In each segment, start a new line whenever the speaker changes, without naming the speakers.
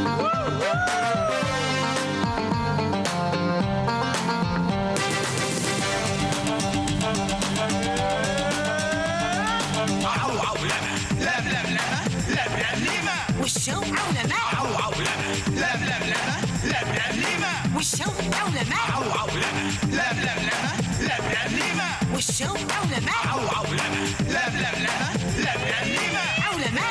والشو عولمة عو عولمة لم لم لمة لم لم ليمة والشو عولمة عو عولمة لم لم لمة لم لم ليمة والشو عولمة عو عولمة لم لم لمة لم لم ليمة عولمة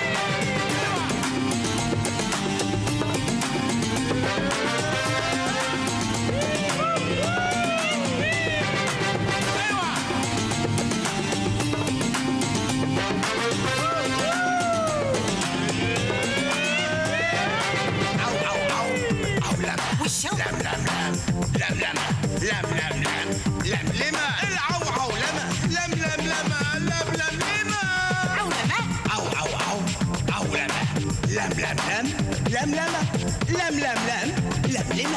والشو لم لم لم لم لم لم لم لم لمة العوعو لمة لم لم لمة لم لم لمة عولمة عو عو عو عولمة لم لم لم لم لمة لم لم لم لم لمة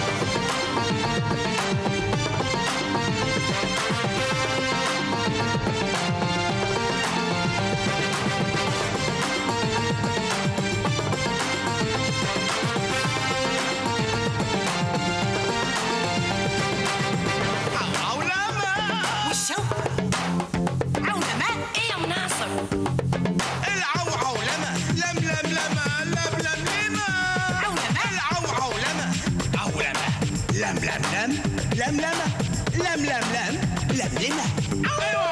لم لم لم لم لمة لم لم لم لم لمة أيوة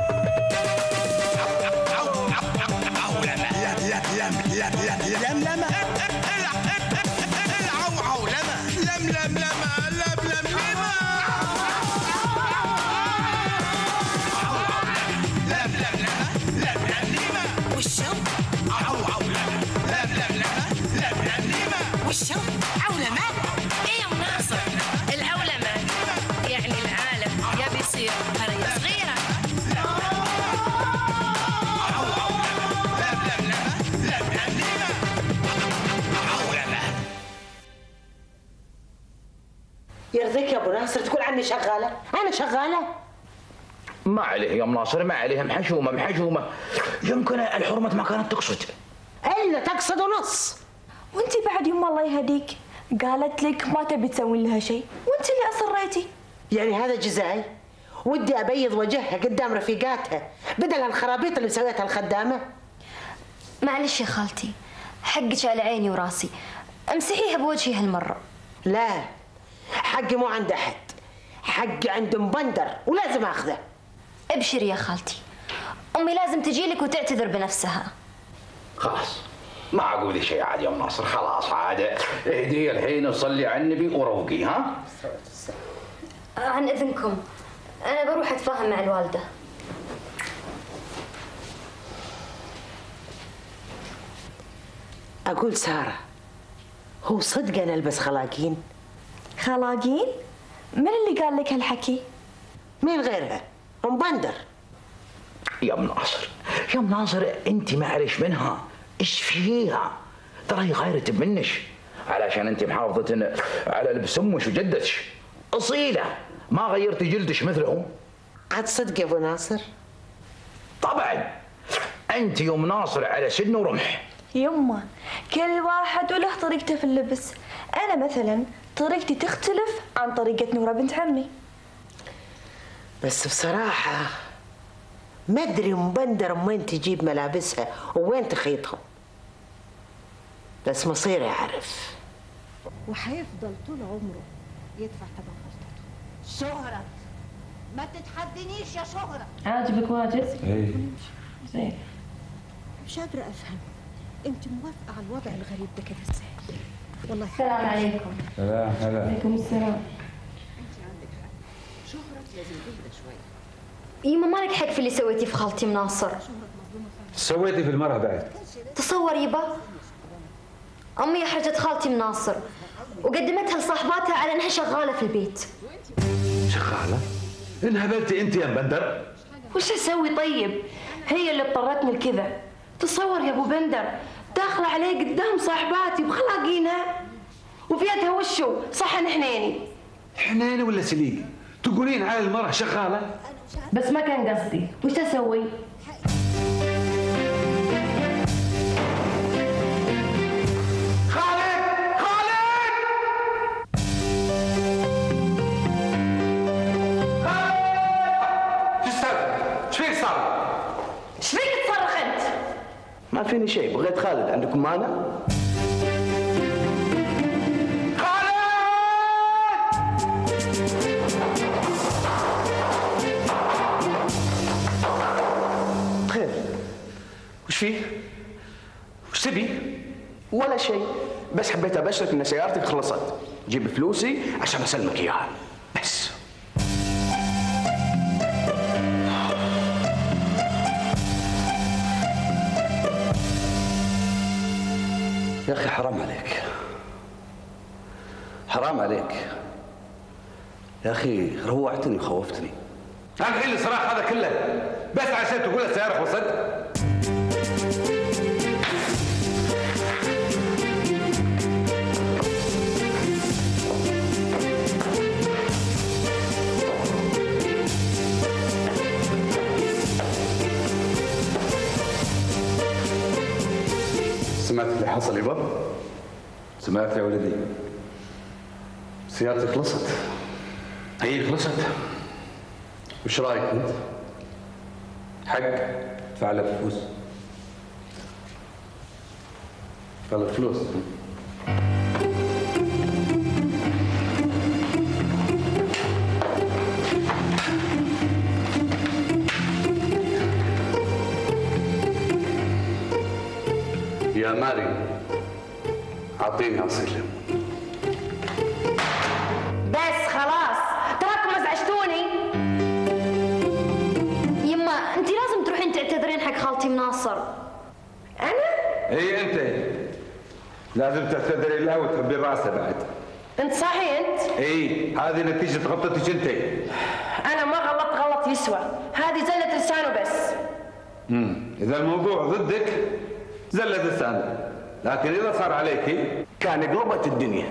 عولمة لم لم لم لم لم لم لمة العولمة لم لم لمة لم لم لمة لم لم لمة لم لم لمة والشو عولمة لم لم لمة لم لم لمة والشو عولمة ايه يا مناصر العولمة يعني العالم يبي يصير قرية صغيرة
يرضيك يا ابو ناصر تقول عني شغالة؟ أنا شغالة؟
ما عليه يا مناصر ما عليه، محشومة محشومة، يمكن الحرمة ما كانت تقصد.
إلا تقصد ونص.
وانت بعد يما الله يهديك قالت لك ما تبي تسوي لها شيء وانت اللي اصريتي.
يعني هذا جزاي؟ ودي ابيض وجهها قدام رفيقاتها بدل هالخرابيط اللي مسويتها الخدامة.
معلش يا خالتي حقك على عيني وراسي، امسحيها بوجهي هالمرة.
لا حقي مو عند احد، حقي عند مبندر ولازم اخذه.
ابشري يا خالتي، امي لازم تجيلك وتعتذر بنفسها.
خلاص ما اقول شيء عاد يا مناصر، خلاص عاد اهدي الحين وصلي على النبي وروقي. ها
عن اذنكم انا بروح اتفاهم مع الوالدة.
اقول سارة هو صدق انا البس خلاقين؟
خلاقين؟ من اللي قال لك هالحكي؟
مين غيرها؟ مبندر.
يا مناصر يا مناصر انت معلش منها، ايش فيها؟ ترى هي غيرت منش علشان انت محافظة على لبس امش وجدتش، اصيلة ما غيرتي جلدش مثلهم.
عاد صدق يا ابو ناصر؟
طبعا انت يا مناصر على سن ورمح.
يما كل واحد وله طريقته في اللبس، انا مثلا طريقتي تختلف عن طريقة نورة بنت عمي.
بس بصراحة ما ادري مبندر وين تجيب ملابسها وين تخيطهم، بس مصير يعرف.
وحيفضل طول عمره يدفع ثمن غلطته. شهرة ما تتحدنيش يا شهرة.
عاجبك واجد؟
ايه
زين.
مش قادرة افهم انت موافقة على الوضع الغريب ده كده ازاي؟ والله
السلام عليكم.
سلام. هلا.
عليكم السلام.
انت عندك حق، شهرة لازم تهدى شوية.
يما مالك حق في اللي سويتيه في خالتي مناصر.
سويتي في المرأة بعد؟
تصور يبا امي احرجت خالتي مناصر وقدمتها لصاحباتها على انها شغالة في البيت.
شغالة؟ انهبلتي انت يا مبندر؟
وش اسوي طيب؟ هي اللي اضطرتني لكذا. تصور يا ابو بندر داخله علي قدام صاحباتي بخلاقينها وفي يدها وشو صحن حنيني.
حنيني ولا سليق؟ تقولين على المرأة شغالة؟
بس ما كان قصدي، وش اسوي؟
خالد
فيني شيء، بغيت خالد، عندكم مانع؟
خير، وش فيه؟ وش تبي؟
ولا شيء، بس حبيت ابشرك ان سيارتك خلصت، جيب فلوسي عشان اسلمك اياها بس.
يا اخي حرام عليك، حرام عليك يا اخي، روعتني وخوفتني. انا الحين الصراحه هذا كله بس عشان تقول السياره خلصت؟ سمعت اللي حصل يبا؟ سمعت يا ولدي؟ سيارتي خلصت. اي خلصت. وش رايك انت؟ حق ادفع لك فلوس. ادفع لك فلوس. يا ماري اعطيني عصير ليمون.
بس خلاص تراكم ازعجتوني.
يما انت لازم تروحين تعتذرين حق خالتي مناصر.
انا؟
اي انت لازم تعتذري لها وتحبين راسها بعد.
انت صحيح انت؟
اي هذه نتيجة غلطتك انت.
انا ما غلطت غلط يسوى، هذه زلة لسانه بس.
اذا الموضوع ضدك زلة لسانك، لكن اذا صار عليك
كان قلبت الدنيا.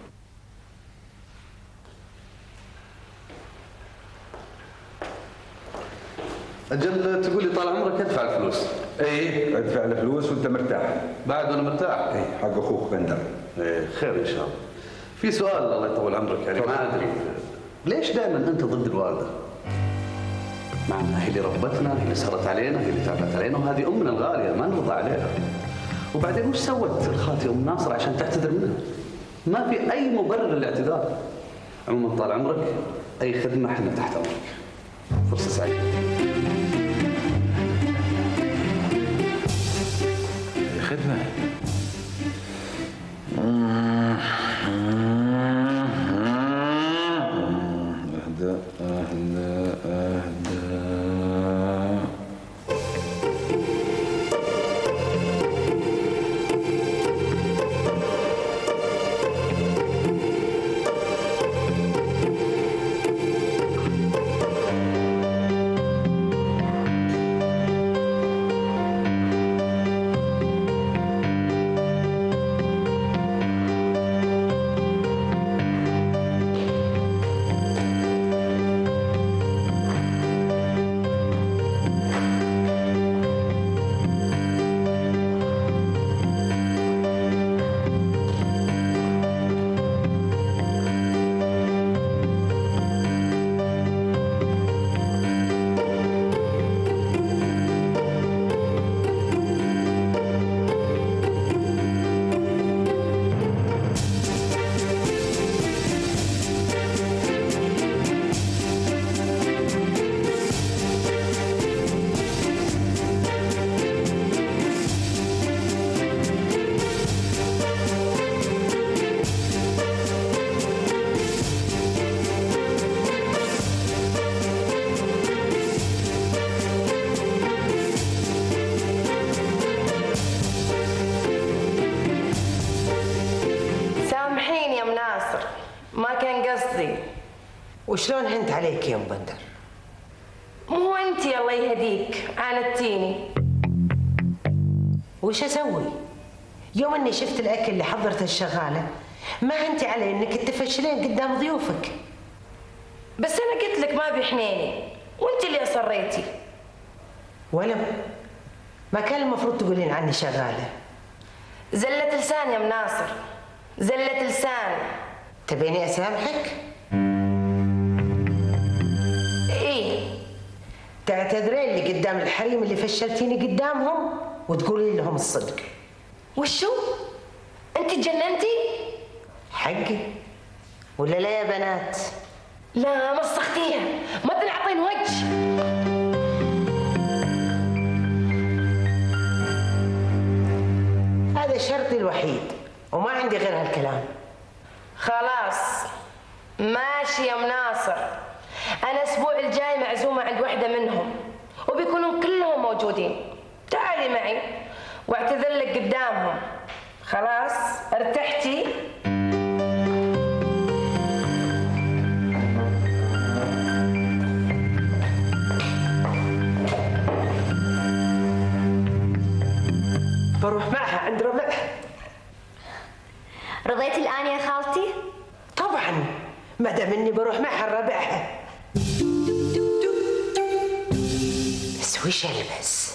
اجل تقول لي طال عمرك ادفع الفلوس. اي ادفع الفلوس وانت مرتاح. بعد وانا مرتاح؟ اي حق اخوك بندر.
ايه خير ان شاء الله. في سؤال الله يطول عمرك، يعني ما ادري ليش دائما انت ضد الوالده؟ مع انها هي اللي ربتنا، هي اللي سهرت علينا، هي اللي تعبت علينا، وهذه امنا الغاليه ما نرضى عليها. وبعدين وش سوت الخالتي ام ناصر عشان تعتذر منها؟ ما في اي مبرر للاعتذار. عموما طال عمرك اي خدمه احنا تحت امرك. فرصه سعيده.
خدمة.
اهدى اهدى اهدى.
ما كان قصدي.
وشلون هنت عليك يا ام بندر؟
مو انت الله يهديك عاندتيني.
وش اسوي؟ يوم اني شفت الاكل اللي حضرته الشغاله ما هنتي علي انك تفشلين قدام ضيوفك.
بس انا قلت لك ما بيحنيني وانت اللي اصريتي.
ولا ما كان المفروض تقولين عني شغاله.
زلة لسان يا مناصر، زلة لسان.
تبيني اسامحك؟
ايه.
تعتذرين لي قدام الحريم اللي فشلتيني قدامهم؟ وتقولي لهم الصدق.
وشو؟ انت تجننتي؟
حقي ولا لا يا بنات؟
لا مسختيها، ما تنعطين وجه.
هذا شرطي الوحيد وما عندي غير هالكلام.
خلاص ماشي يا مناصر، أنا الأسبوع الجاي معزومة عند واحدة منهم وبيكونون كلهم موجودين. تعالي معي واعتذر لك قدامهم. خلاص ارتحتي؟
بروح معها عند ربع.
رضيت الآن يا خالتي؟
طبعا ما دام اني بروح معها الربعها. بس وش البس؟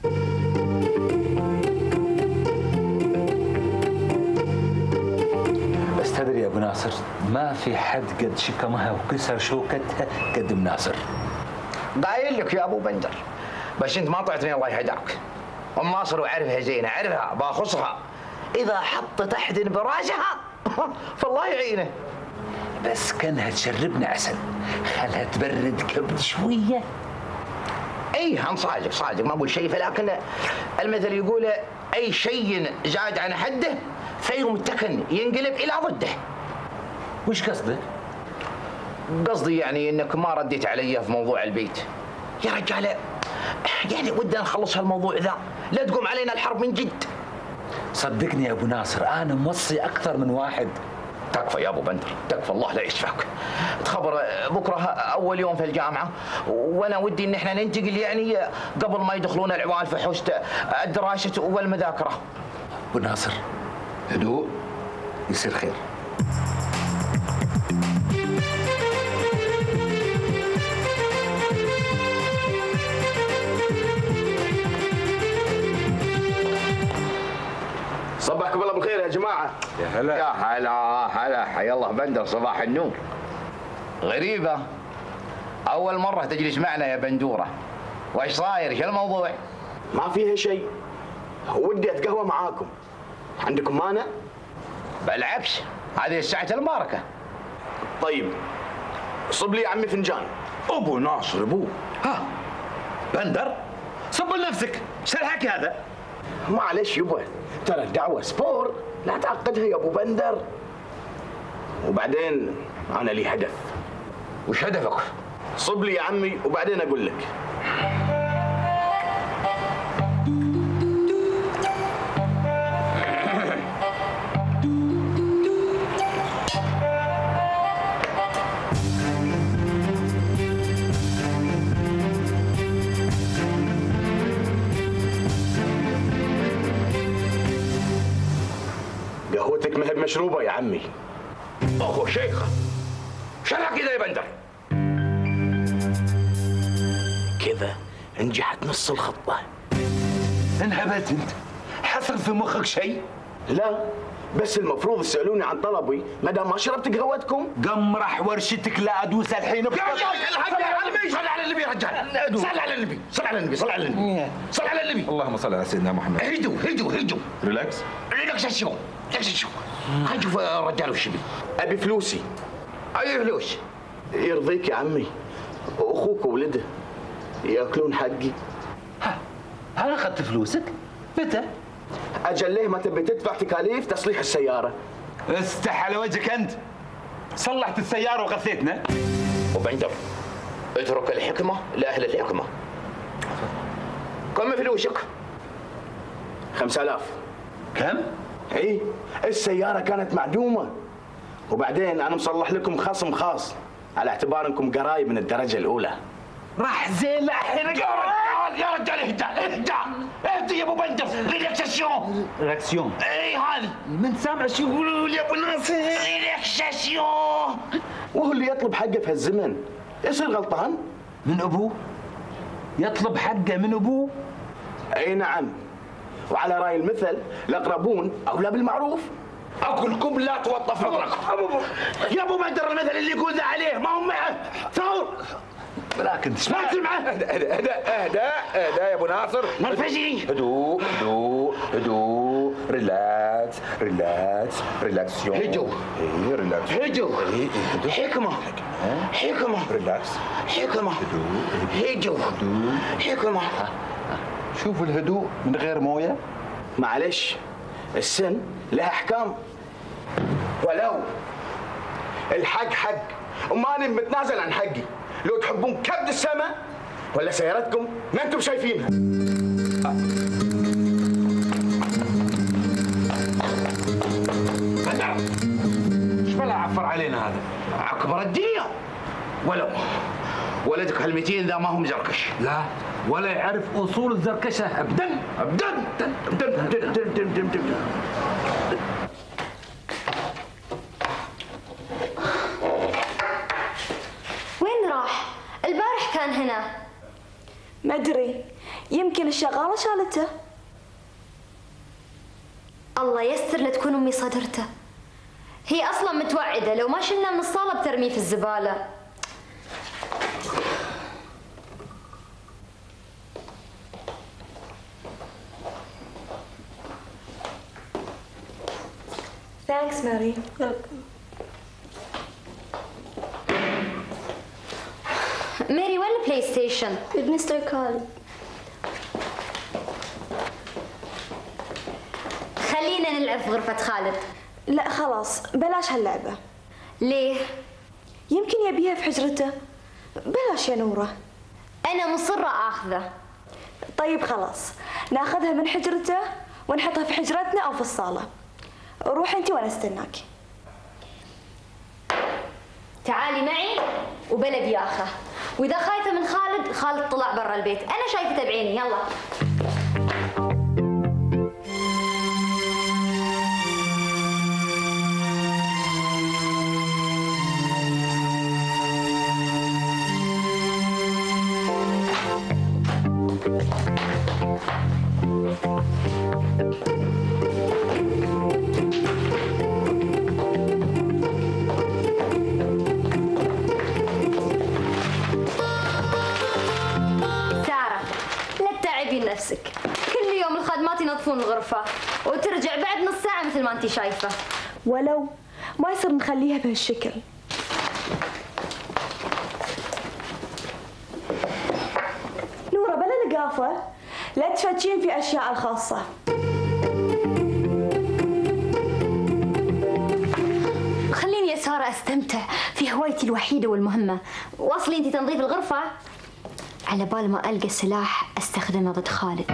بس تدري يا ابو ناصر ما في حد قد شكمها وكسر شوكتها قد مناصر. قايل لك يا ابو بندر، بس انت ما طعتني الله يهداك. ام ناصر وعرفها زين، عرفها باخصها، اذا حطت احد براسها فالله يعينه. بس كانها تشربنا عسل، خلها تبرد كبد شويه. اي هم صادق ما اقول شيء، فلكن المثل يقول اي شيء زاد عن حده فيوم التكن ينقلب الى ضده. وش قصدك؟ قصدي يعني انك ما رديت علي في موضوع البيت. يا رجال يعني ودنا نخلص هالموضوع ذا، لا تقوم علينا الحرب من جد. صدقني يا ابو ناصر انا موصي اكثر من واحد. تكفى يا ابو بندر تكفى، الله لا يشفاك. تخبر بكره اول يوم في الجامعه، وانا ودي ان احنا ننتقل يعني قبل ما يدخلون العوال في حوش الدراسه والمذاكره. ابو ناصر هدوء يصير خير.
صبحكم الله بالخير يا جماعة.
يا هلا.
يا هلا حيا الله بندر، صباح النور.
غريبة، أول مرة تجلس معنا يا بندورة. وإيش صاير؟ شو الموضوع؟
ما فيها شيء، ودي أتقهوى معاكم. عندكم مانع؟
بالعكس هذه الساعة المباركة.
طيب صب لي يا عمي فنجان.
ابو ناصر ابو ها بندر صب لنفسك، ايش الحكي هذا؟
معلش يبا، ترى الدعوة سبور، لا تعقدها يا ابو بندر. وبعدين انا لي هدف.
وش هدفك؟
صب لي يا عمي وبعدين اقول لك. قهوتك ما هي بمشروبة يا عمي.
أوه شيخ، شرح كذا يا بندر.
كذا نجحت نص الخطة.
انهبلت انت؟ حصل في مخك شيء؟
لا بس المفروض تسألوني عن طلبي ما دام ما شربت قهوتكم.
قمرح ورشتك لا ادوس الحين.
يا رجال صل على النبي يا رجال، صل على النبي صل على النبي صل على النبي صل على النبي.
اللهم صل على سيدنا محمد.
هدوا
ريلاكس
شو خلينا نشوف الرجال وش يبي. ابي فلوسي.
أي فلوس؟
يرضيك يا عمي، اخوك وولده ياكلون حقي.
انا اخذت فلوسك؟ متى؟
اجل ليه ما تبي تدفع تكاليف تصليح السيارة؟
استح على وجهك انت، صلحت السيارة وغثيتنا.
وبندر اترك الحكمة لأهل الحكمة. كم فلوسك؟
5000.
كم؟
اي السيارة كانت معدومة، وبعدين انا مصلح لكم خصم خاص على اعتبار انكم قرايب من الدرجة الأولى.
راح زين الحين.
يا رجال اهدى يا ابو بندر.
ريلاكسيون.
اي هذه
من سامع شو يقولوا يا ابو ناصر؟
ريلاكسيون. وهو اللي يطلب حقه في هالزمن يصير غلطان؟
من ابوه؟ يطلب حقه من ابوه؟
اي نعم، وعلى راي المثل الاقربون اولى بالمعروف.
أقول لكم لا توطف نظرك.
يا ابو بندر المثل اللي يقول ذا عليه ما هم معه. ثور
ولكن تسمع
اهدى يا ابو ناصر.
نرفزي.
هدوء هدوء هدوء، ريلاكس ريلاكس ريلاكسيون.
هدوء.
ايه ريلاكس.
هدوء. حكمة. حكمة.
ريلاكس.
حكمة. هدوء. حكمة.
شوف الهدوء من غير مويه.
معلش، السن لها احكام. ولو الحق حق وماني متنازل عن حقي. لو تحبون كبد السماء ولا سيارتكم ما انتم شايفينها.
بدر، ايش بلا عفر علينا هذا؟
اكبر الدنيا. ولو ولدك هال200 ذا ما هو مزركش.
لا، ولا يعرف اصول الزركشه ابدا ابدا ابدا.
وين راح؟ البارح كان هنا.
ما ادري، يمكن الشغاله شالته.
الله يستر لا تكون امي صدرته. هي اصلا متوعده لو ما شلنا من الصاله بترميه في الزباله.
ثانكس ماري.
ماري وين البلاي ستيشن؟
مستر خالد.
خلينا نلعب في غرفة خالد.
لا خلاص بلاش هاللعبة.
ليه؟
يمكن يبيها في حجرته. بلاش يا نورة.
أنا مصرة آخذه.
طيب خلاص، ناخذها من حجرته ونحطها في حجرتنا أو في الصالة. روحي أنت وأنا استناكي.
تعالي معي وبلا بياخة. وإذا خايفة من خالد، خالد طلع برا البيت، أنا شايفته بعيني. يلا. نفسك كل يوم الخدمات ينظفون الغرفة وترجع بعد نص ساعة مثل ما انت شايفة.
ولو ما يصير نخليها بهالشكل. نورة بلا لقافة، لا تفتشين في أشياء الخاصة.
خليني يا سارة استمتع في هوايتي الوحيدة والمهمة. واصلي انت تنظيف الغرفة على بال ما ألقى سلاح أستخدمه ضد خالد.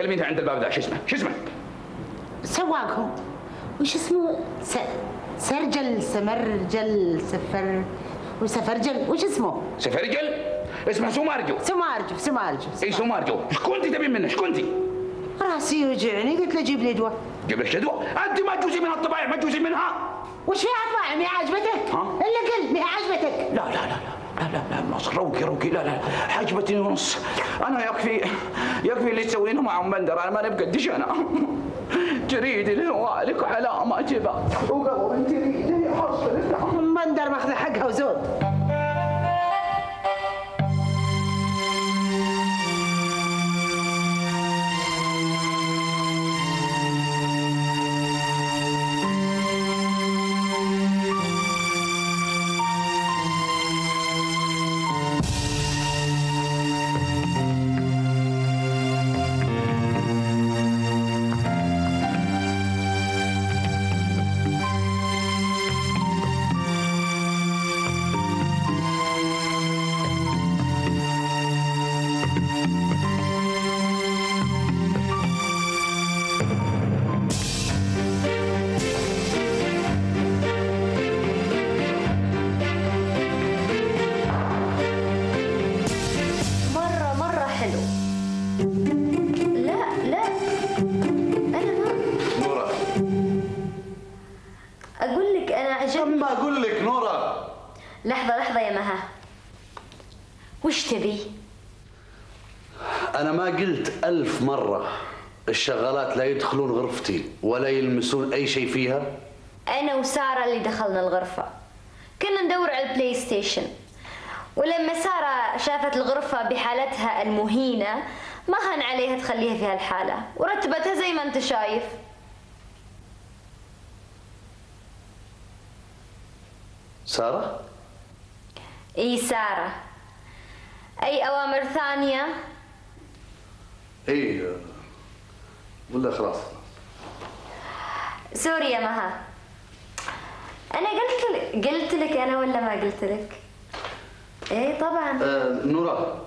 تكلمينها عند الباب ذا، شو اسمه؟ شو اسمه؟
سواقهم. وش اسمه؟ سرجل، سمرجل، وسفرجل، وش اسمه؟
سفرجل؟ اسمه سمارجو.
سمارجو.
اي سمارجو. ايش كنتي تبين منه؟ ايش كنتي؟
راسي يوجعني، قلت له جيب لي دواء.
جيب لك دواء؟ انت ما تجوزي من الطبايع، ما تجوزي منها.
وش فيها طبايع؟ ما عجبتك؟
ها؟
الا قل ما عجبتك.
لا لا لا لا لا لا ناصر، روقي لا لا، عجبتني ونص. انا يكفي اللي تسوينه مع ام بندر، انا ما نبقدش انا. تريد لهوالك على ما جبا وقبل تريد يحصل
ام بندر ماخذه حقها وزود.
لحظة يا مها، وش تبي؟
أنا ما قلت 1000 مرة الشغالات لا يدخلون غرفتي ولا يلمسون أي شيء فيها؟
أنا وسارة اللي دخلنا الغرفة، كنا ندور على البلاي ستيشن، ولما سارة شافت الغرفة بحالتها المهينة ما هان عليها تخليها في هالحالة ورتبتها زي ما أنت شايف.
سارة؟
إي سارة. أي أوامر ثانية؟
إي ولا خلاص؟
سوري يا مها، أنا قلت لك أنا ولا ما قلت لك؟ إيه طبعا.
نورا.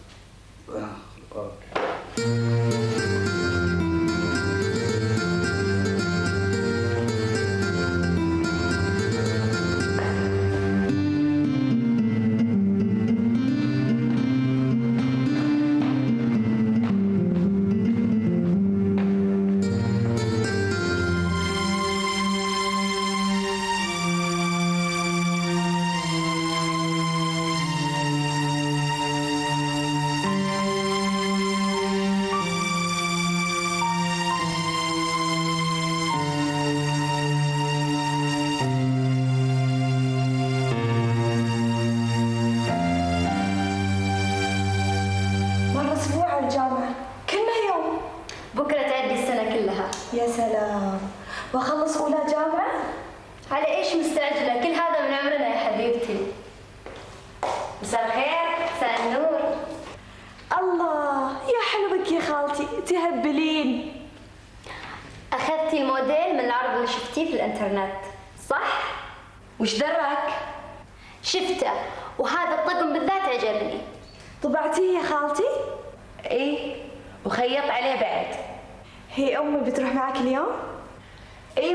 يا سلام، واخلص اولى جامعه؟
على ايش مستعجله؟ كل هذا من عمرنا يا حبيبتي. مساء الخير. مساء النور.
الله يا حلوك يا خالتي، تهبلين.
اخذتي الموديل من العرض اللي شفتيه في الانترنت صح؟
وش دراك؟
شفته وهذا الطقم بالذات عجبني.
طبعتيه يا خالتي؟
ايه وخيط عليه بعد.
هي امي بتروح معك اليوم؟
ايه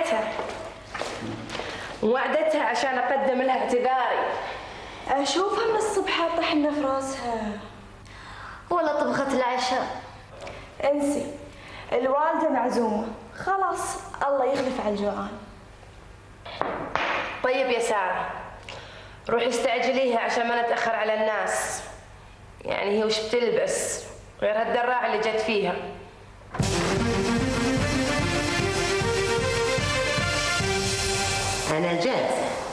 وعدتها عشان اقدم لها اعتذاري.
اشوفها من الصبح حاطه حنه في راسها.
ولا طبخت العشاء.
انسي، الوالده معزومه، خلاص الله يخلف على الجوعان.
طيب يا ساره، روحي استعجليها عشان ما نتاخر على الناس. يعني هي وش بتلبس غير هالدراعه اللي جت فيها؟
أنا جاهزة.